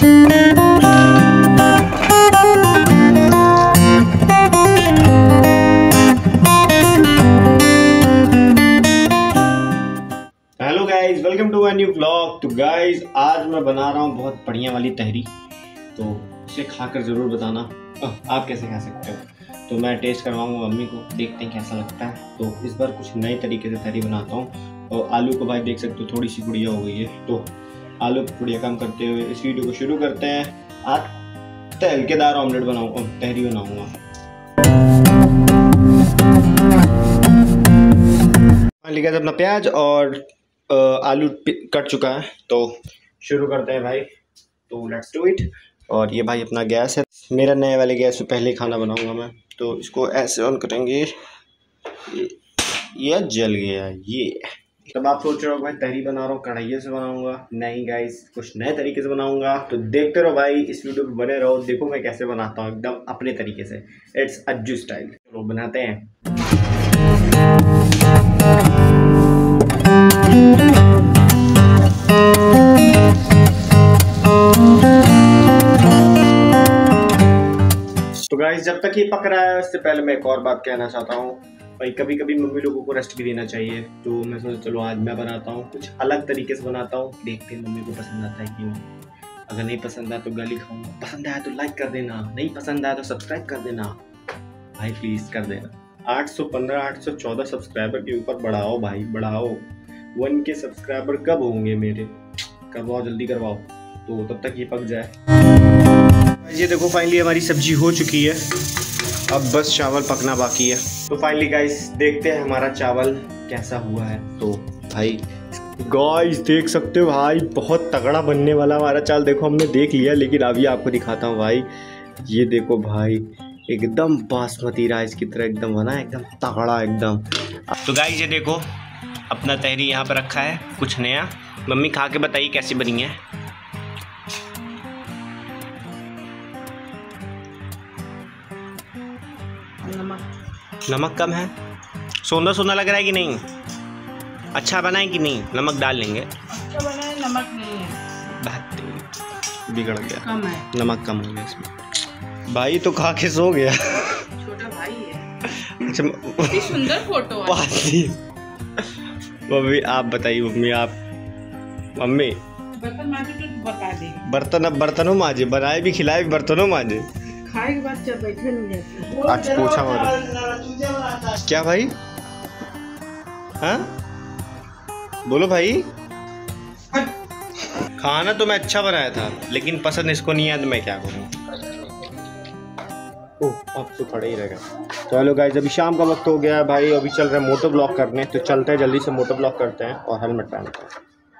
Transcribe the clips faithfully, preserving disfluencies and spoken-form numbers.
Hello guys, welcome to my new vlog. तो guys आज मैं बना रहा हूँ बहुत बढ़िया वाली तहरी, तो इसे खाकर ज़रूर बताना आप कैसे खा सकते हो। तो मैं टेस्ट करवाऊँगा मम्मी को, देखते हैं कैसा लगता है। तो इस बार कुछ नए तरीके से तहरी बनाता हूँ। और आलू को भाई देख सकते हो थोड़ी सी गुड़िया हो गई है, तो आलू की गुड़िया कम करते हुए इस वीडियो को शुरू करते हैं। आज तहलकेदार ऑमलेट बनाऊँगा, तहरी बनाऊँगा। लिखा था अपना प्याज और आलू कट चुका है, तो शुरू करते हैं भाई। तो लेट्स डू इट। और ये भाई अपना गैस है, मेरा नए वाले गैस पे पहले खाना बनाऊंगा मैं। तो इसको ऐसे ऑन करेंगे, ये, ये जल गया। ये तब आप सोच रहे हो भाई तहरी बना रहा हूँ कढ़ाई से बनाऊंगा, नहीं गाइस कुछ नए तरीके से बनाऊंगा। तो देखते रहो भाई, इस वीडियो पे बने रहो, देखो मैं कैसे बनाता हूँ एकदम अपने तरीके से। It's Ajju style. चलो बनाते हैं। तो गाइस जब तक ये पक रहा है उससे पहले मैं एक और बात कहना चाहता हूँ भाई, कभी कभी मम्मी लोगों को रेस्ट भी देना चाहिए। तो मैं सोचा चलो आज मैं बनाता हूँ, कुछ अलग तरीके से बनाता हूँ, देखते हैं मम्मी को पसंद आता है कि नहीं। अगर नहीं पसंद आया तो गाली खाऊंगा, पसंद आया तो लाइक कर देना, नहीं पसंद आया तो सब्सक्राइब कर देना भाई, प्लीज़ कर देना। आठ सौ पंद्रह आठ सौ चौदह सब्सक्राइबर के ऊपर बढ़ाओ भाई, बढ़ाओ। वन के सब्सक्राइबर कब होंगे मेरे, करवाओ जल्दी करवाओ। तो तब तक ये पक जाए। ये देखो फाइनली हमारी सब्जी हो चुकी है, अब बस चावल पकना बाकी है। तो फाइनली गाइस देखते हैं हमारा चावल कैसा हुआ है। तो भाई गाइस देख सकते हो भाई, बहुत तगड़ा बनने वाला हमारा चावल। देखो हमने देख लिया, लेकिन अभी आपको दिखाता हूँ भाई। ये देखो भाई एकदम बासमती राइस की तरह एकदम बना है, एकदम तगड़ा एकदम। तो गाइस ये देखो अपना तहरी यहाँ पर रखा है, कुछ नया। मम्मी खा के बताइए कैसी बनी है। नमक नमक कम है, सोंधा सोंधा लग रहा है कि नहीं? अच्छा बना है कि नहीं? नमक डाल लेंगे। अच्छा बना है, नमक नहीं है, बेहतरीन, बिगड़ गया, कम है, नमक कम हो गया इसमें। भाई तो खा के सो गया। छोटा भाई है। अच्छा कितनी सुंदर फोटो है। मम्मी आप बताइए, मम्मी आप मम्मी बर्तन मांजे तो बता दे। बर्तन अब बर्तनों मांजे, बनाए भी खिलाए भी बर्तनों मांजे। खाए के बाद जब बैठे नहीं जाते। आज पूछा मारो क्या भाई? हाँ बोलो भाई। खाना तो मैं अच्छा बनाया था, लेकिन पसंद इसको नहीं आया तो मैं क्या करूँ। ओह अब तो खड़ा ही रहेगा। चलो गाइस अभी शाम का वक्त हो गया है भाई, अभी चल रहे हैं मोटो ब्लॉग करने। तो चलते हैं जल्दी से मोटो ब्लॉग करते हैं और हेलमेट पहनते हैं।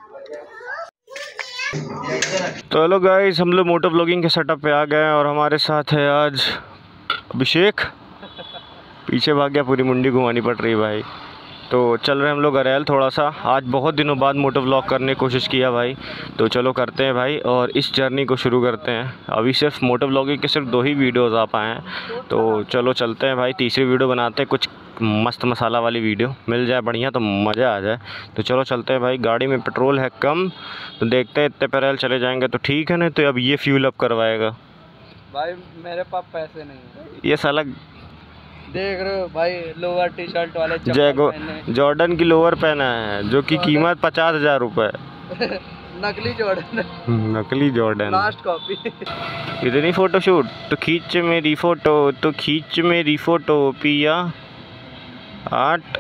तो हेलो गाइस, हम लोग मोटो ब्लॉगिंग के सेटअप पे आ गए और हमारे साथ है आज अभिषेक। पीछे भाग गया, पूरी मुंडी घुमानी पड़ रही भाई। तो चल रहे हम लोग अरेल थोड़ा सा। आज बहुत दिनों बाद मोटो ब्लॉग करने की कोशिश किया भाई, तो चलो करते हैं भाई और इस जर्नी को शुरू करते हैं। अभी सिर्फ मोटो ब्लॉगिंग के सिर्फ दो ही वीडियोज़ आ पाए हैं, तो चलो चलते हैं भाई। तीसरी वीडियो बनाते हैं, कुछ मस्त मसाला वाली वीडियो मिल जाए बढ़िया तो मज़ा आ जाए। तो चलो चलते हैं भाई। गाड़ी में पेट्रोल है कम, तो देखते हैं इतने पैरेल चले जाएंगे तो ठीक है, नहीं तो अब ये फ्यूल अप करवाएगा भाई। मेरे पास पैसे नहीं है। ये साला देख रहे हो भाई, लोअर टी शर्ट वाले जैगो जॉर्डन की लोअर पहना है, जो कि कीमत पचास हजार रुपये। नकली जॉर्डन, नकली जॉर्डन, लास्ट कॉपी। इतनी फोटोशूट तो खींच मेरी फोटो, तो खींच मेरी फोटो पिया। आठ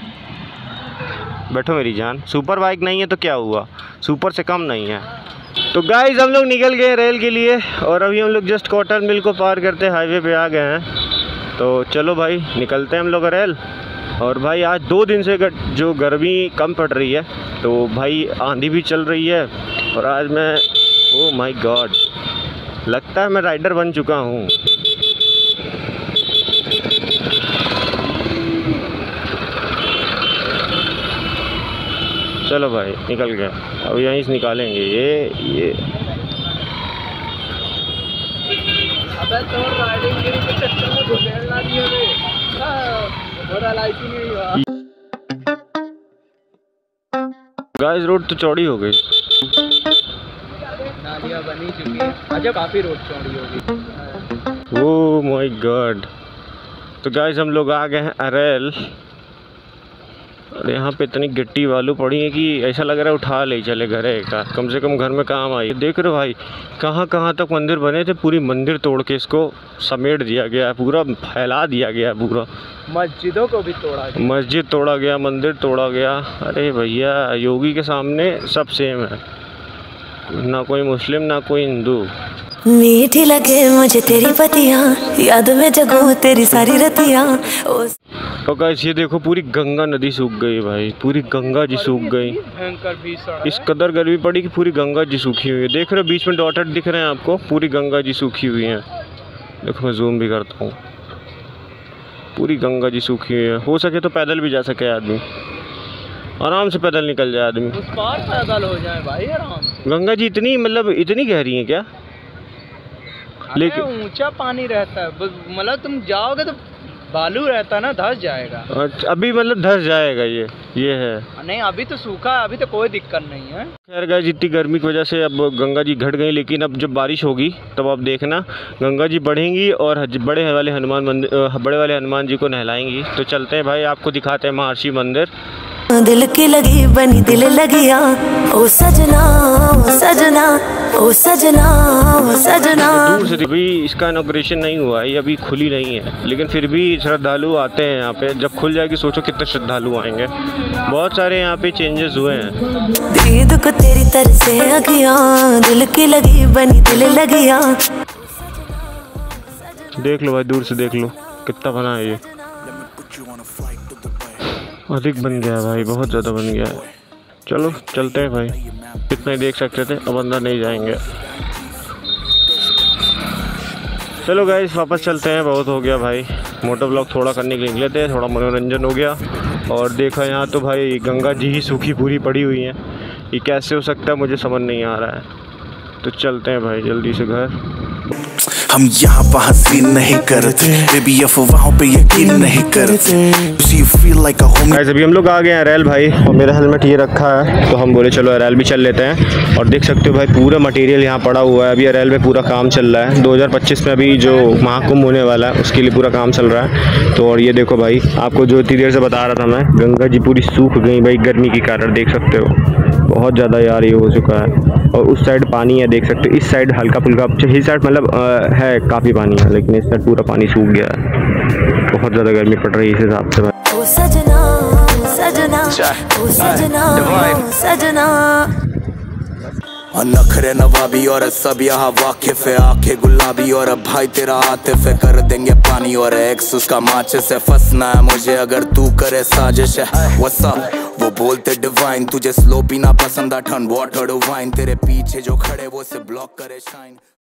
बैठो मेरी जान। सुपर बाइक नहीं है तो क्या हुआ, सुपर से कम नहीं है। तो गाइस हम लोग निकल गए रेल के लिए और अभी हम लोग जस्ट कॉटन मिल को पार करते हाईवे पे आ गए हैं। तो चलो भाई निकलते हैं हम लोग रेल। और भाई आज दो दिन से जो गर्मी कम पड़ रही है, तो भाई आंधी भी चल रही है। और आज मैं ओह माय गॉड, लगता है मैं राइडर बन चुका हूँ। चलो भाई निकल गया, अब यहीं से निकालेंगे ये ये अबे तो राइडिंग के चक्कर में घुसेड़ ला दिया रे, थोड़ा लाइक नहीं हुआ। गाइस रोड तो चौड़ी हो गई। नालियाँ बनी चुकी है। अच्छा काफ़ी रोड चौड़ी होगी। Oh my god. तो गाइस हम लोग आ गए हैं अरेल और यहाँ पे इतनी गिट्टी वालू पड़ी है कि ऐसा लग रहा है उठा ले चले घर का, कम से कम घर में काम आई। देख रहे हो भाई कहाँ कहाँ तक मंदिर बने थे, पूरी मंदिर तोड़ के इसको समेट दिया गया है, पूरा फैला दिया गया है पूरा। मस्जिदों को भी तोड़ा गया, मस्जिद तोड़ा गया, मंदिर तोड़ा गया। अरे भैया योगी के सामने सब सेम है, ना कोई मुस्लिम ना कोई हिंदू। मीठी लगे मुझे तेरी पतियाँ, याद में जगो तेरी सारी रतियाँ। तो गाइस ये देखो पूरी गंगा नदी सूख गई भाई, पूरी गंगा जी सूख गई। भयंकर भीषण इस कदर गर्मी पड़ी कि पूरी गंगा जी सूखी हुई है। देख रहे हो बीच में डॉटेड दिख रहे हैं आपको, पूरी गंगा जी सूखी हुई है। देखो मैं जूम भी करता हूँ, पूरी गंगा जी सूखी हुई है। हो सके तो पैदल भी जा सके आदमी, आराम से पैदल निकल जाए आदमी, उस पार पैदल हो जाए भाई आराम से। गंगा जी इतनी मतलब इतनी गहरी है क्या? लेकिन ऊंचा पानी रहता है, मतलब तुम जाओगे तो बालू रहता है ना, धंस जाएगा। अच्छा अभी मतलब धंस जाएगा ये ये है? नहीं अभी तो सूखा है, अभी तो कोई दिक्कत नहीं है। खैर गाइस इतनी गर्मी की वजह से अब गंगा जी घट गई, लेकिन अब जब बारिश होगी तब आप देखना गंगा जी बढ़ेंगी और बड़े वाले हनुमान मंदिर बड़े वाले हनुमान जी को नहलाएंगी। तो चलते हैं भाई, आपको दिखाते हैं महर्षि मंदिर। दिल की लगी बनी दिल लगिया, ओ सजना ओ सजना ओ सजना ओ सजना। दूर से भी इसका इनॉग्रेशन नहीं हुआ है, ये अभी खुली नहीं है, लेकिन फिर भी श्रद्धालु आते हैं यहाँ पे। जब खुल जाएगी सोचो कितने श्रद्धालु आएंगे। बहुत सारे यहाँ पे चेंजेस हुए हैं। दीद को तेरी तरह से अगिया, दिल की लगी बनी दिल लगिया। देख लो भाई दूर से देख लो कितना बना है ये, अधिक बन गया है भाई, बहुत ज़्यादा बन गया है। चलो चलते हैं भाई, इतना ही देख सकते थे, अब अंदर नहीं जाएंगे। चलो गाइस वापस चलते हैं, बहुत हो गया भाई। मोटो ब्लॉग थोड़ा करने के लिए निकले थे, थोड़ा मनोरंजन हो गया। और देखा यहाँ तो भाई गंगा जी ही सूखी पूरी पड़ी हुई हैं, ये कैसे हो सकता है मुझे समझ नहीं आ रहा है। तो चलते हैं भाई जल्दी से घर। हम यहाँ पर हंसी नहीं करते, बेबी अफवाहों पे यकीन नहीं करते। गाइस अभी हम लोग आ गए हैं अरेल भाई, और मेरा हेलमेट ये रखा है तो हम बोले चलो अरेल भी चल लेते हैं। और देख सकते हो भाई पूरा मटेरियल यहाँ पड़ा हुआ है, अभी अरेल में पूरा काम चल रहा है। दो हज़ार पच्चीस में अभी जो महाकुंभ होने वाला है उसके लिए पूरा काम चल रहा है। तो और ये देखो भाई, आपको जो इतनी देर से बता रहा था मैं, गंगा जी पूरी सूख गई भाई गर्मी के कारण, देख सकते हो बहुत ज़्यादा यार ये हो चुका है। और उस साइड पानी है देख सकते हो, इस साइड हल्का फुल्का, इस साइड मतलब है काफ़ी पानी है, लेकिन इस साइड पूरा पानी सूख गया है। बहुत ज़्यादा गर्मी पड़ रही है इस हिसाब से। ओ सजना सजना ओ सजना सजना। नखरे नवाबी और सब यहाँ वाकिफ है, आंखें गुलाबी और भाई तेरा आतिफ है। कर देंगे पानी और एक्स उसका माचिस से फंसना है मुझे अगर तू करे साजिश है। What's up? वो बोलते डिवाइन, तुझे स्लो पीना पसंद है, ठंड वाटर वाइन, तेरे पीछे जो खड़े वो से ब्लॉक करे शाइन।